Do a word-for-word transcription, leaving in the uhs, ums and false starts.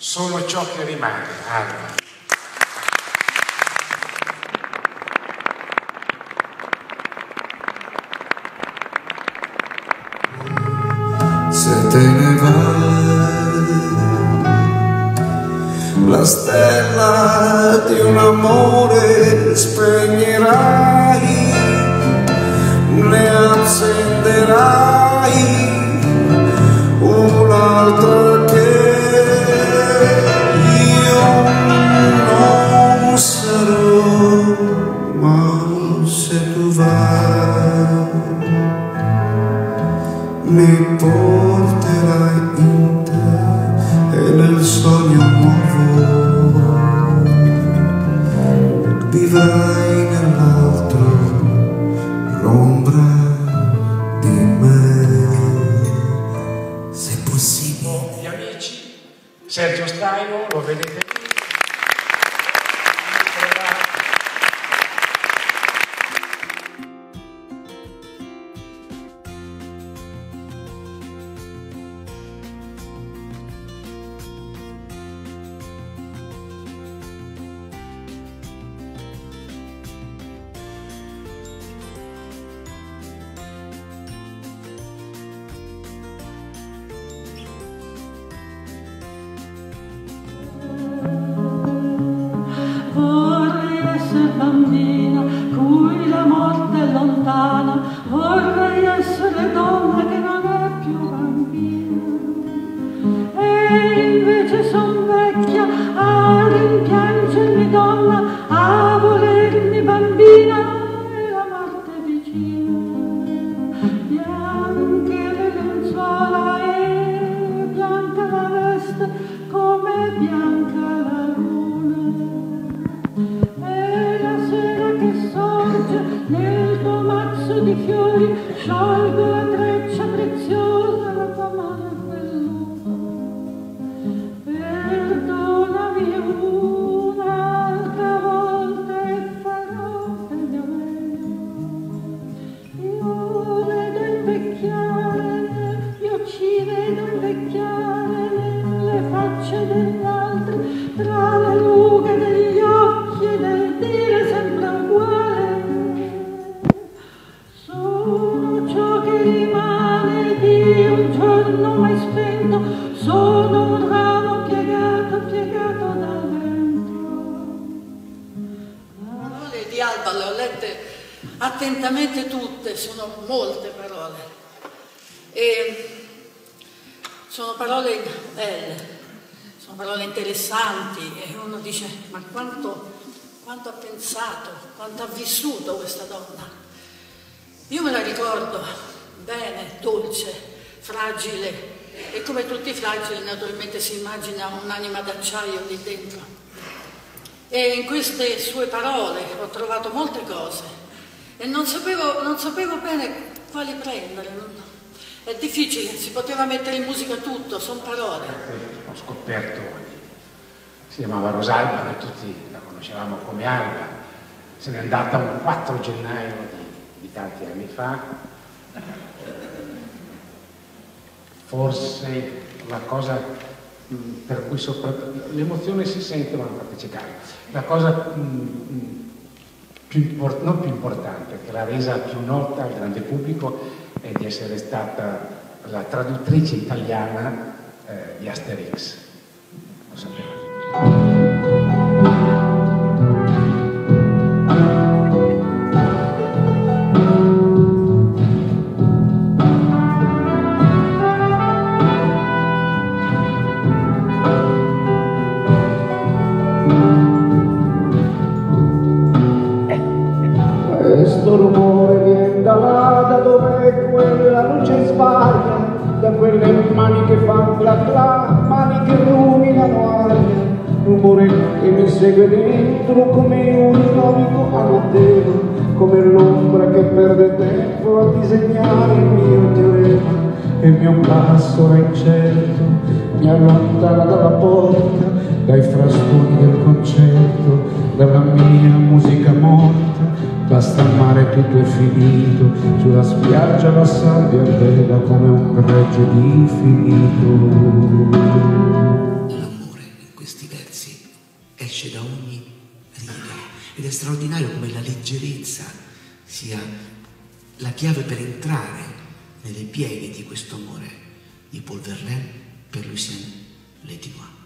sono ciò che rimane, Alba. Se te ne vai, la stella di un amore spegnerai, ne accenderai un'altra che io non sarò, ma se tu vai mi porterai in te e nel sogno nuovo vivrai nell'altro l'ombra di me, se possibile. Gli amici, Sergio Staino, lo vedete lì. Bambina, cui la morte è lontana, vorrei essere donna che non è più bambina. E invece son vecchia a rimpiangermi donna, a volermi bambina e la morte vicina. Bianche le lenzuola e bianca la veste, come bianca la luna. Nel tuo mazzo di fiori sciolgo la treccia preziosa, la tua mano è velluta. Perdonami un'altra volta e farò del mio meglio. Io vedo invecchiare, io ci vedo invecchiare nelle facce degli altri, tra le rughe degli occhi e nel dire sempre uguale. Rimane di un giorno mai spento, sono un ramo piegato, piegato dal vento. Le parole di Alba le ho lette attentamente tutte, sono molte parole. E sono parole belle, sono parole interessanti e uno dice ma quanto, quanto ha pensato, quanto ha vissuto questa donna. Io me la ricordo bene, dolce, fragile, e come tutti i fragili naturalmente si immagina un'anima d'acciaio lì dentro. E in queste sue parole ho trovato molte cose e non sapevo, non sapevo bene quali prendere. È difficile, si poteva mettere in musica tutto, sono parole. Ho scoperto, si chiamava Rosalba, noi tutti la conoscevamo come Alba, se n'è andata un quattro gennaio di, di tanti anni fa. Forse la cosa per cui l'emozione si sente ma non partecipare. La cosa più import non più importante, che l'ha resa più nota al grande pubblico, è di essere stata la traduttrice italiana eh, di Asterix. Lo sapevate? Questo rumore viene da là, da dove quella luce sbaglia, da quelle mani che fanno la cla, mani che illuminano aria, rumore che mi segue dentro come un ironico anatema, come l'ombra che perde tempo a disegnare il mio teorema, e il mio passo è incerto, mi allontana dalla porta, dai frastoni del concerto, dalla mia musica morta. Basta il mare, tutto è finito, sulla spiaggia la sabbia vela come un gregge di infinito. L'amore è straordinario come la leggerezza sia la chiave per entrare nelle pieghe di questo amore di Paul Verlaine per Lucien Letinois.